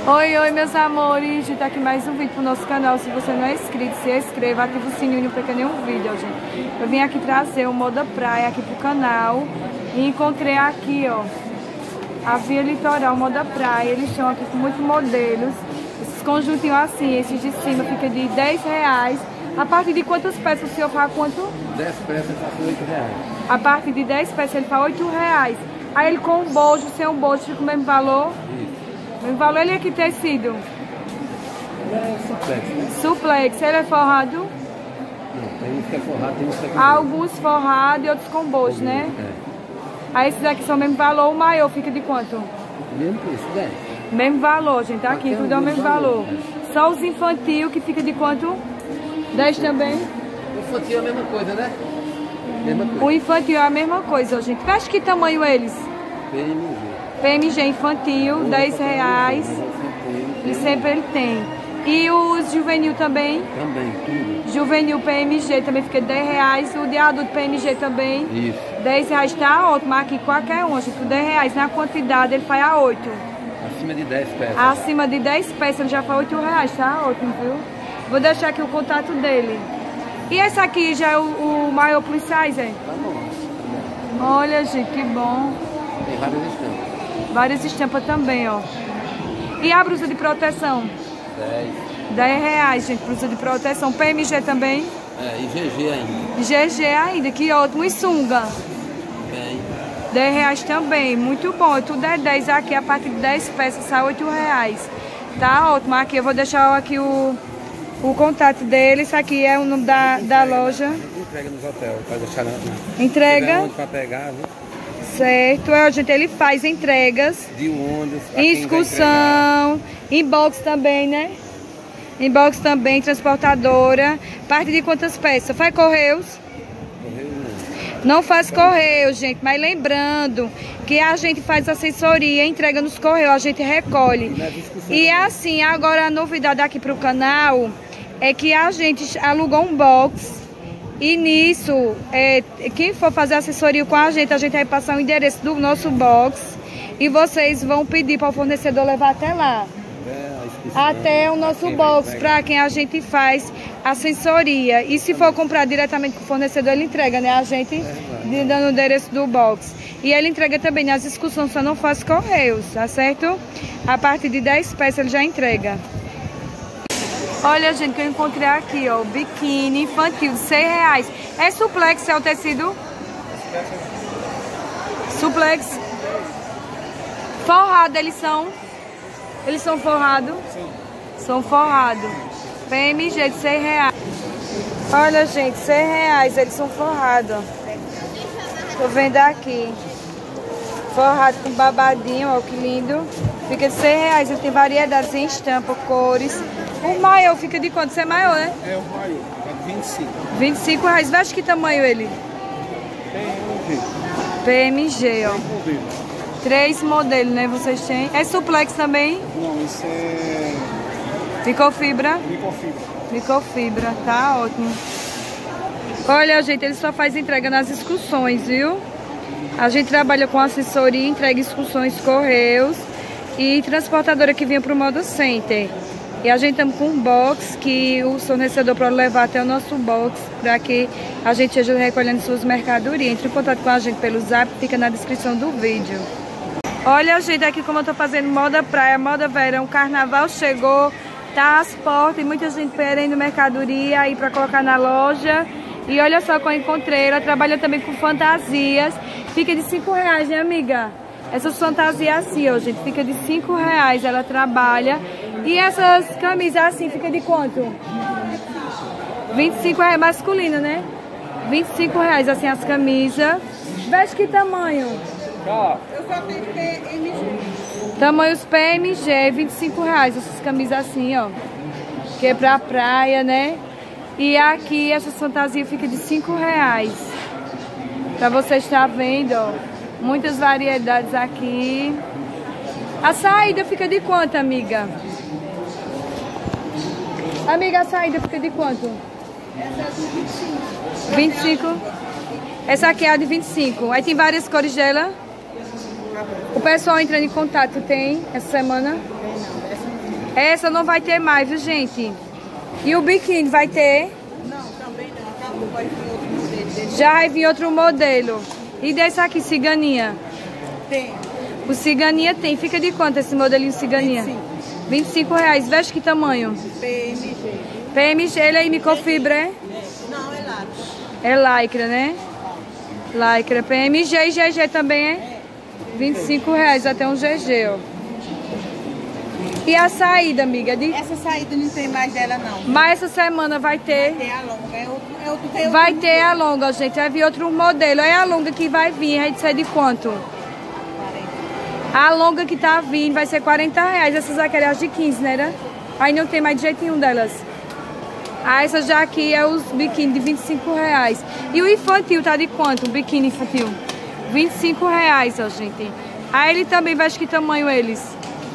Oi, meus amores, a gente tá aqui mais um vídeo pro nosso canal. Se você não é inscrito, se inscreva, ativa o sininho pra perder nenhum vídeo, gente. Eu vim aqui trazer o Moda Praia aqui pro canal e encontrei aqui, ó, a Via Litoral Moda Praia. Eles estão aqui com muitos modelos. Esses conjuntinhos assim, esses de cima fica de R$10. A partir de quantas peças o senhor faz quanto? 10 peças eu faço R$8. A partir de 10 peças ele faz R$8. Aí ele com o bojo, sem o bojo, fica o mesmo valor? Isso. O mesmo valor, ele é que tecido? É suplex, né? Suplex, ele é forrado? Não, tem uns que é forrado, tem uns que é com Alguns forrados e outros com bojo, né? É. Aí esses aqui são o mesmo valor, o maior fica de quanto? Mesmo preço, 10. Mesmo valor, gente, tá aqui, Até tudo é o mesmo valor. valor. Só os infantil que fica de quanto? 10 também? O infantil é a mesma coisa, né? Mesma coisa. O infantil é a mesma coisa, gente. Veste que tamanho eles? PMG. PMG infantil, R$10. E sempre ele tem. E os juvenil também? Também, tudo. Juvenil PMG também fica R$10. O de adulto PMG também? Isso. R$10 tá ótimo, aqui qualquer um, gente, por R$10. Na quantidade ele faz a 8. Acima de 10 peças. Acima de 10 peças ele já faz R$8, tá ótimo, viu? Vou deixar aqui o contato dele. E esse aqui já é o maior plus size, é? Tá bom. Olha, gente, que bom. Tem várias estampas. Várias estampas também, ó. E a blusa de proteção? 10. R$10, gente, blusa de proteção. PMG também? É, e GG ainda. GG ainda, que ótimo. E sunga? Bem. R$10 também, muito bom. Tudo é 10 aqui, a partir de 10 peças sai R$8. Tá ótimo. Aqui eu vou deixar aqui o contato dele. Isso aqui é o nome da loja. Entrega nos hotéis, para deixar na... Entrega? Onde para pegar, viu? Certo, gente, ele faz entregas. De ônibus. Excursão, inbox também, né? Inbox também, transportadora. Parte de quantas peças? Faz correios? Correio Não faz correio, gente, mas lembrando que a gente faz assessoria, entrega nos correios, a gente recolhe. E assim, agora a novidade aqui pro canal é que a gente alugou um box. E nisso, quem for fazer assessoria com a gente vai passar o endereço do nosso box e vocês vão pedir para o fornecedor levar até lá. Até o nosso box, para quem a gente faz assessoria. E se for comprar diretamente com o fornecedor, ele entrega, né? A gente dando o endereço do box. E ele entrega também nas excursões, só não faz correios, tá certo? A partir de 10 peças ele já entrega. Olha, gente, que eu encontrei aqui, ó, biquíni infantil, R$6. É suplex, é o tecido? Suplex. Forrado, eles são? Eles são forrados? Sim. São forrados. PMG de R$6. Olha, gente, R$6, eles são forrados. Tô vendo aqui. Forrado com babadinho, ó, que lindo. Fica de R$6, ele tem variedades em estampa, cores. O maior fica de quanto? Você é maior, né? É o maior, é de 25. R$25. Veste que tamanho ele? PMG, ó. 3 modelos, né? Vocês têm. É suplex também? Não, isso é... Microfibra? Microfibra. Microfibra, tá ótimo. Olha, gente, ele só faz entrega nas excursões, viu? A gente trabalha com assessoria, entrega excursões, correios e transportadora que vinha pro Moda Center. E a gente estamos com um box que o fornecedor pode levar até o nosso box para que a gente esteja recolhendo suas mercadorias. Entre em contato com a gente pelo zap, fica na descrição do vídeo. Olha, gente, aqui como eu tô fazendo moda praia, moda verão, carnaval chegou, tá às portas e muita gente perdendo mercadoria aí para colocar na loja. E olha só que eu encontrei, ela trabalha também com fantasias, fica de R$5, né, amiga? Essas fantasias assim, ó, gente, fica de R$5, ela trabalha. E essas camisas assim, fica de quanto? R$25, masculino, né? R$25, assim, as camisas. Veste que tamanho? Eu só tenho PMG. Tamanhos PMG, R$25, essas camisas assim, ó. Que é pra praia, né? E aqui, essas fantasias fica de R$5. Pra você estar vendo, ó. Muitas variedades aqui. A saída fica de quanto, amiga? Amiga, a saída fica de quanto? Essa é de 25. 25? Essa aqui é a de 25. Aí tem várias cores dela? O pessoal entrando em contato tem essa semana? Não, essa não Essa não vai ter mais, viu, gente? E o biquíni vai ter? Não, também não. Acabou, vai vir outro modelo. Já vai vir outro modelo. E desse aqui, ciganinha? Tem. O ciganinha tem. Fica de quanto esse modelinho ciganinha? 25 reais. Veste que tamanho? PMG. PMG, ele é microfibra, é? Não, é lá. É lycra, né? Lycra, PMG e GG também, é? 25 reais, até um GG, ó. E a saída, amiga? Essa saída não tem mais dela, não. Mas essa semana vai ter. Tem a longa. É outro Vai ter a longa, gente. Vai vir outro modelo. É a longa que vai vir. Vai ser de quanto? A longa que tá vindo vai ser 40 reais. Essas aqui eram as de 15, né? Aí não tem mais de jeito nenhum delas. Ah, essa já aqui é os biquíni de 25 reais. E o infantil tá de quanto? O biquíni infantil? 25 reais, ó, gente. Aí ele também, vai, que tamanho eles?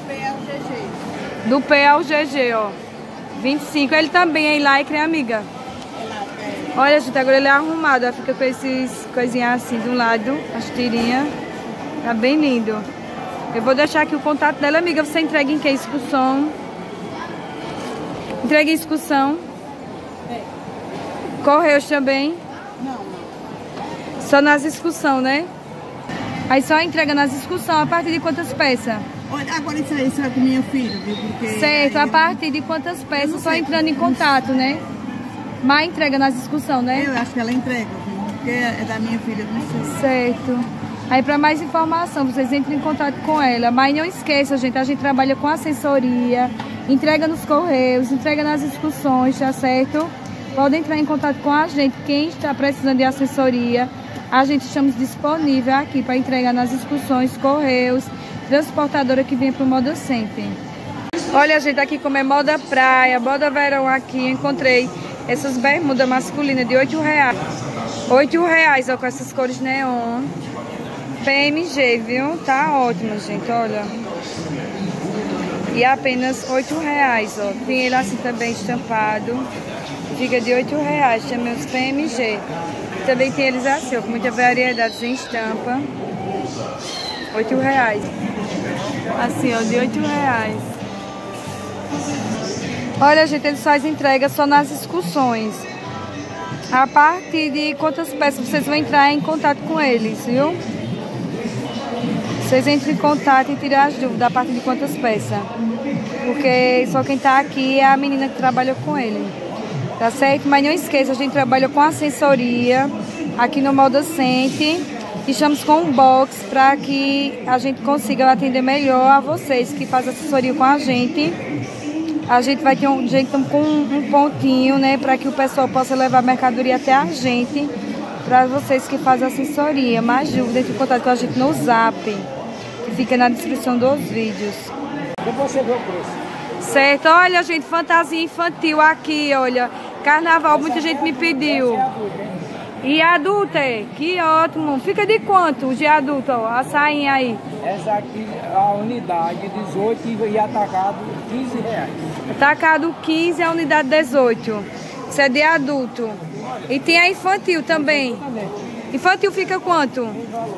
Do P ao GG, ó. 25. Ele também é em lycra, amiga? Olha, gente, agora ele é arrumado. Ó, fica com esses coisinhas assim do lado, as tirinhas. Tá bem lindo. Eu vou deixar aqui o contato dela, amiga. Você entrega em que? Excursão? Entrega em excursão? Correios também? Não. Só nas excursão, né? Aí só entrega nas excursão. A partir de quantas peças? Olha, agora isso é com minha filha, viu? Porque certo, a partir de quantas peças? Só entrando em contato, né? Mas entrega nas excursão, né? Eu acho que ela entrega, viu? Porque é da minha filha, não sei. Certo. Aí para mais informação, vocês entrem em contato com ela. Mas não esqueçam, gente, a gente trabalha com assessoria, entrega nos correios, entrega nas excursões, tá certo? Podem entrar em contato com a gente. Quem está precisando de assessoria, a gente estamos disponível aqui para entregar nas excursões, correios, transportadora que vem para o Moda Center. Olha, gente, aqui como é moda praia, moda verão aqui, encontrei essas bermudas masculinas de 8 reais. 8 reais, ó, com essas cores neon. PMG, viu? Tá ótimo, gente, olha. E apenas 8 reais, ó. Tem ele assim também estampado. Fica de 8 reais, também os PMG. Também tem eles assim, ó, com muita variedade em estampa. 8 reais. Assim, ó, de 8 reais. Olha, gente, eles fazem entrega só nas excursões. A partir de quantas peças vocês vão entrar em contato com eles, viu? Vocês entram em contato e tiram as dúvidas a partir de quantas peças. Porque só quem tá aqui é a menina que trabalha com ele. Tá certo? Mas não esqueça, a gente trabalha com assessoria aqui no Moda Center. Estamos com um box para que a gente consiga atender melhor a vocês que fazem assessoria com a gente. A gente vai ter um jeito com um pontinho, né, para que o pessoal possa levar a mercadoria até a gente, para vocês que fazem assessoria. Mais dúvidas, entre em contato com a gente no Zap, que fica na descrição dos vídeos. Depois você vê o preço. Certo, olha, gente, fantasia infantil aqui, olha. Carnaval, muita gente me pediu. E adulta, que ótimo. Fica de quanto de adulto, ó, a sainha aí? Essa aqui, a unidade 18 e atacado 15 reais. Atacado 15, a unidade 18. Isso é de adulto. E tem a infantil também. Infantil fica quanto?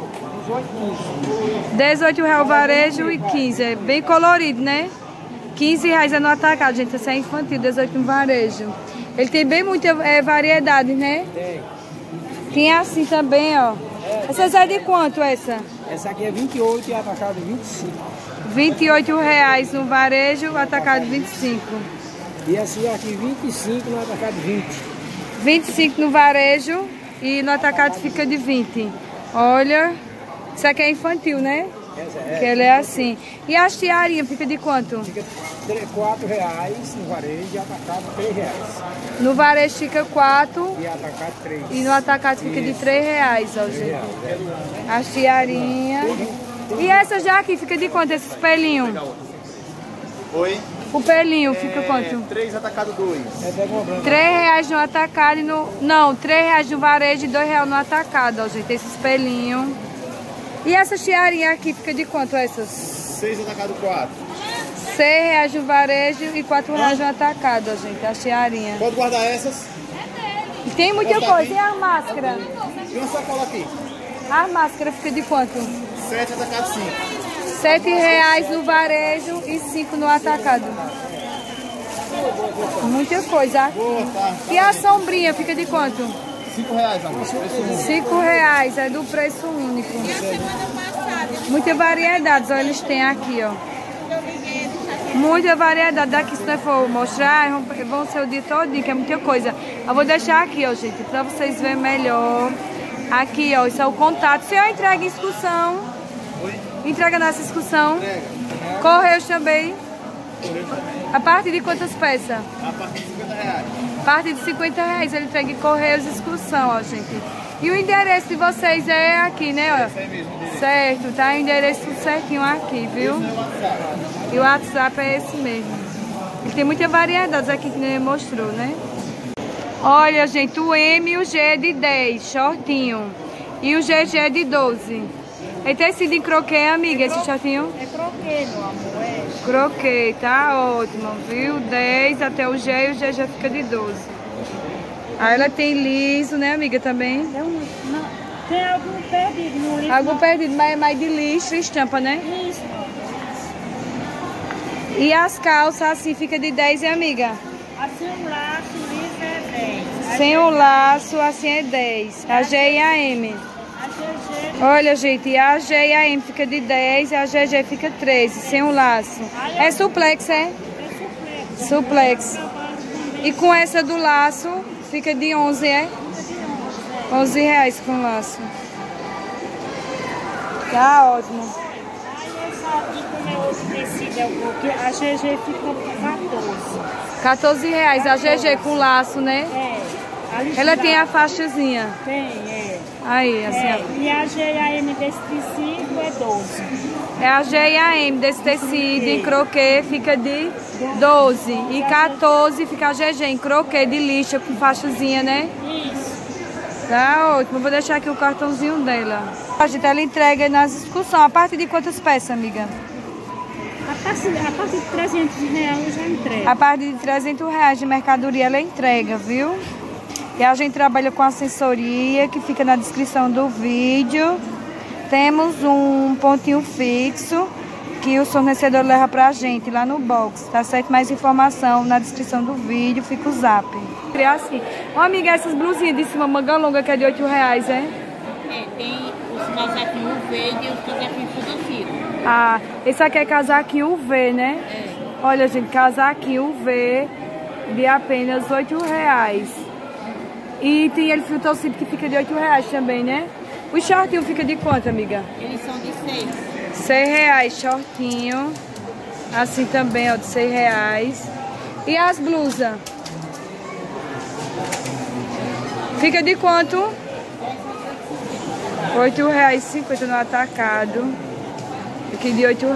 18 reais o varejo e 15. É bem colorido, né? 15 reais é no atacado, gente. Esse é infantil, 18 no varejo. Ele tem bem muita variedade, né? Tem. Tem assim também, ó. Essas é de quanto, essa? Essa aqui é 28 e atacado 25. 28 reais no varejo, atacado 25. E essa aqui 25 no atacado 20. 25 no varejo e no atacado fica de 20. Olha, isso aqui é infantil, né? Essa é. Que ele é assim. E as tiarinhas fica de quanto? Fica 4 reais no varejo e atacado 3 reais. No varejo fica 4 E atacado 3. e no atacado fica de 3 reais, ó, gente. As tiarinhas. E essa já aqui fica de quanto, esse pelinho? Oi? O pelinho fica quanto? 3 atacado 2. 3 reais no atacado e no... Não, 3 reais no varejo e 2 reais no atacado, ó, gente. Esses pelinhos. E essa tiarinha aqui fica de quanto, essas? 6 atacado 4. 6 reais no varejo e 4 reais no atacado, ó, gente. A tiarinha. Pode guardar essas. E tem muita Posso coisa. aqui? E a máscara? E uma sacola aqui. A máscara fica de quanto? 7 atacado 5. 7 reais no varejo e 5 no atacado. Muita coisa. Boa, tá. E a sombrinha fica de quanto? R$5, amor. Preço único. R$5, é do preço único. Muita variedade, olha, eles têm aqui, ó. Muita variedade. Daqui, se nós for mostrar, vão ser o dia todo, que é muita coisa. Eu vou deixar aqui, ó, gente, pra vocês verem melhor. Aqui, ó, isso é o contato. Se eu entrega em excursão, entrega nessa excursão. Entrega. Correios também. Correio também. A partir de quantas peças? A partir de R$50. A partir de R$50 ele entrega em Correios e excursão, ó, gente. E o endereço de vocês é aqui, né, ó? Esse aí mesmo, endereço. Certo, tá? O endereço tudo certinho aqui, viu? Esse é o WhatsApp. E o WhatsApp é esse mesmo. E tem muita variedade aqui que ele mostrou, né? Olha, gente, o M e o G é de 10, shortinho. E o GG é de 12. É tecido em croquê, amiga, esse shortinho? É croquê, meu amor, é. Croquê, tá ótimo, viu? 10 até o G e o GG fica de 12. Aí ela tem liso, né, amiga, também? Tem algum perdido no livro? Algo perdido, mas é mais de lixo e estampa, né? Isso, E as calças, assim, fica de 10, hein, amiga? assim um laço liso é 10. Sem o laço, assim, é 10. A G e a M. A GG Olha, gente, a G e a M fica de 10 e a GG fica 13, sem o laço. É suplex, é? é suplex. Suplex. E com essa do laço, fica de 11, é? R$11 com laço. Tá ótimo. Aí essa aqui, como é outro tecido, é o croquê, a GG fica por 14. R$14 a GG com laço, né? É. Ela tem a faixazinha. Tem, é. Aí, assim, É. ó. E a G e a M desse tecido é 12. É a G e a M desse tecido em croquê fica de 12. E 14 fica a GG em croquê de lixa com faixazinha, né? Isso. Tá ótimo. Eu vou deixar aqui o cartãozinho dela. A gente, ela entrega nas excursões. A partir de quantas peças, amiga? A partir de R$300 eu já entrego. A partir de R$300 de mercadoria ela entrega, viu? E a gente trabalha com assessoria, que fica na descrição do vídeo. Temos um pontinho fixo que o fornecedor leva pra gente lá no box, tá certo? Mais informação na descrição do vídeo, fica o zap. Criar assim. Ó, amiga, essas blusinhas de cima, manga longa, que é de R$8, é? É, tem os casaquinhos verde e os casaquinhos tudo. Ah, esse aqui é casaquinho UV, né? É. Olha, gente, casaquinho UV de apenas R$8. E tem ele filtro que fica de R$8 também, né? O shortinho fica de quanto, amiga? Eles são de 6. R$6, shortinho. Assim também, ó, de R$6. E as blusas? Fica de quanto? R$8,50 no atacado. Aqui de R$8.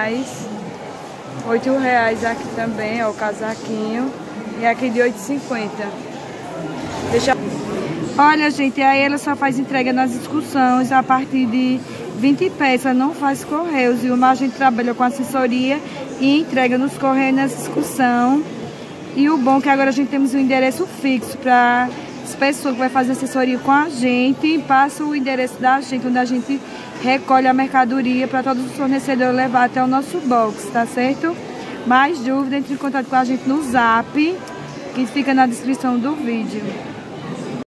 R$8 aqui também, ó, o casaquinho. E aqui de R$8,50. Deixa... Olha, gente, aí ela só faz entrega nas excursões a partir de 20 peças, não faz correios. E uma a gente trabalha com assessoria e entrega nos correios nas excursão. E o bom é que agora a gente temos um endereço fixo para as pessoas que vai fazer assessoria com a gente. Passa o endereço da gente, onde a gente recolhe a mercadoria para todos os fornecedores levar até o nosso box, tá certo? Mais dúvida, entre em contato com a gente no zap, que fica na descrição do vídeo.